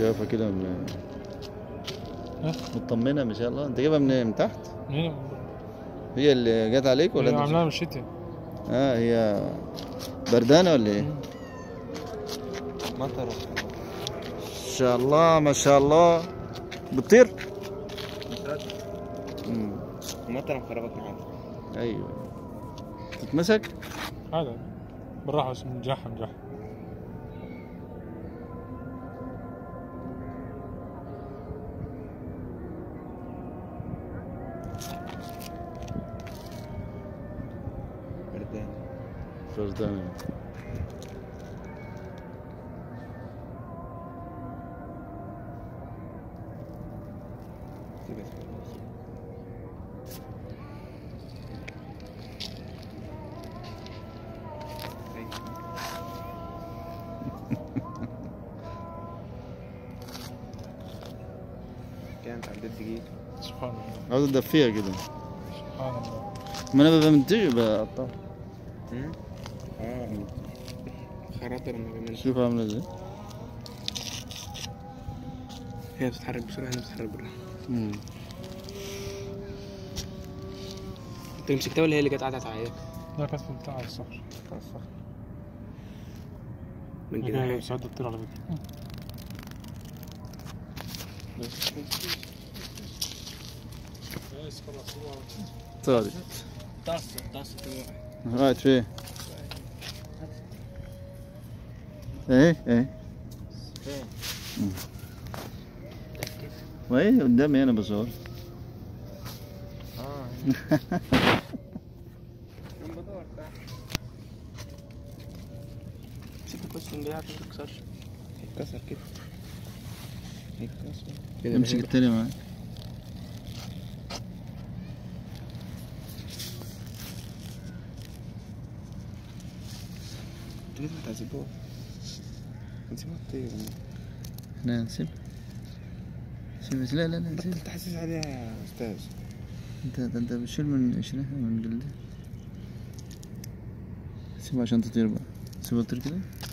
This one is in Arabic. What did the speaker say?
شايفها كده مطمنة ما شاء الله. انت جايبها من تحت؟ هي اللي جت عليك ولا هي انت عاملاها من الشتاء؟ هي بردانة ولا ايه؟ مطر ما شاء الله ما شاء الله. بتطير؟ مطر مخربط معاك. ايوه تتمسك؟ هذا بالراحة بس نجحها. بردانة. كانت عدت دقيقة. سبحان الله. عاوز ادفيها كده. سبحان الله. ما انا ببقى منتجي بقطعها. خراطر ما كمان. شوف عاملة ازاي. هي بتتحرك بسرعة، هي بتتحرك بالراحة. انت مسكتها ولا هي اللي جت قعدت عليك؟ لا كانت في بتاع الصخر. من كده ساعات تطير على فكرة. طارت. طاسة قاعد فين؟ ايه وين قدامي انا بصور. امسكها كويس من دي عشان متتكسرش. يتكسر كده. يتكسر. امسك التاني معاك. انتوا لازم تعذبوها. نسيبها تطير. احنا نسيب لا نسيب. بطل تحسس عليها يا استاذ. انت بتشيل من شريحة من جلدها. سيبها عشان تطير بقى. سيبها تطير كده.